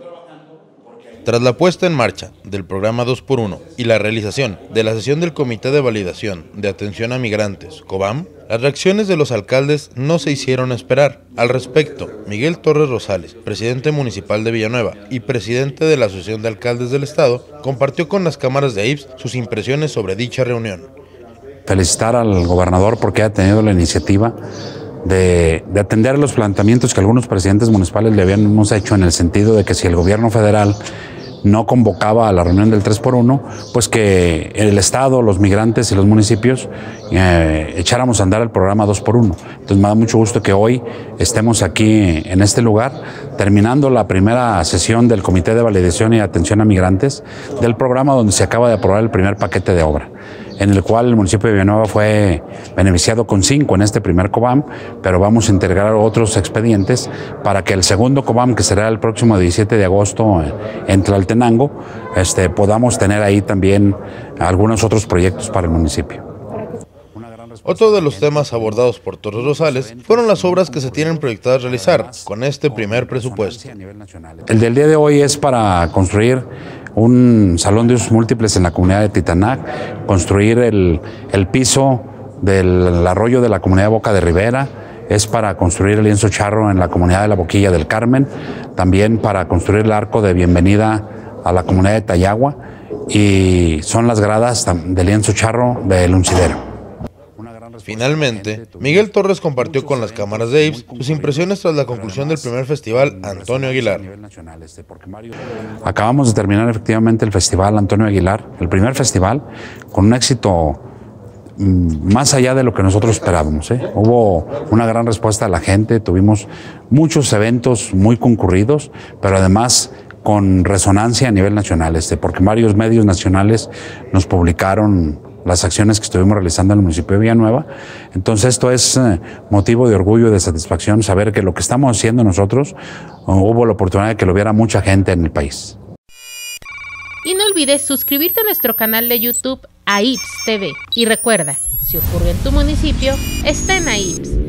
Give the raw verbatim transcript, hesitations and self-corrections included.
Tras la puesta en marcha del programa dos por uno y la realización de la sesión del Comité de Validación de Atención a Migrantes, COVAM, las reacciones de los alcaldes no se hicieron esperar. Al respecto, Miguel Torres Rosales, presidente municipal de Villanueva y presidente de la Asociación de Alcaldes del Estado, compartió con las cámaras de A I P S sus impresiones sobre dicha reunión. Felicitar al gobernador porque ha tenido la iniciativa de, de atender los planteamientos que algunos presidentes municipales le habíamos hecho, en el sentido de que si el gobierno federal no convocaba a la reunión del tres por uno, pues que el Estado, los migrantes y los municipios eh, echáramos a andar el programa dos por uno. Entonces me da mucho gusto que hoy estemos aquí en este lugar, terminando la primera sesión del Comité de Validación y Atención a Migrantes del programa, donde se acaba de aprobar el primer paquete de obra, en el cual el municipio de Villanueva fue beneficiado con cinco en este primer COVAM, pero vamos a integrar otros expedientes para que el segundo COVAM, que será el próximo diecisiete de agosto en Tlaltenango, este, podamos tener ahí también algunos otros proyectos para el municipio. Otro de los temas abordados por Torres Rosales fueron las obras que se tienen proyectadas realizar con este primer presupuesto. El del día de hoy es para construir un salón de usos múltiples en la comunidad de Titanac, construir el, el piso del arroyo de la comunidad de Boca de Rivera, es para construir el lienzo charro en la comunidad de la Boquilla del Carmen, también para construir el arco de bienvenida a la comunidad de Tayagua, y son las gradas del lienzo charro del Uncidero. Finalmente, Miguel Torres compartió con las cámaras de A I P S sus impresiones tras la conclusión del primer festival Antonio Aguilar. Acabamos de terminar efectivamente el festival Antonio Aguilar, el primer festival, con un éxito más allá de lo que nosotros esperábamos, ¿eh? Hubo una gran respuesta de la gente, tuvimos muchos eventos muy concurridos, pero además con resonancia a nivel nacional, este, porque varios medios nacionales nos publicaron las acciones que estuvimos realizando en el municipio de Villanueva. Entonces esto es eh, motivo de orgullo y de satisfacción, saber que lo que estamos haciendo nosotros, uh, hubo la oportunidad de que lo viera mucha gente en el país. Y no olvides suscribirte a nuestro canal de YouTube A I P S T V. Y recuerda, si ocurre en tu municipio, está en A I P S.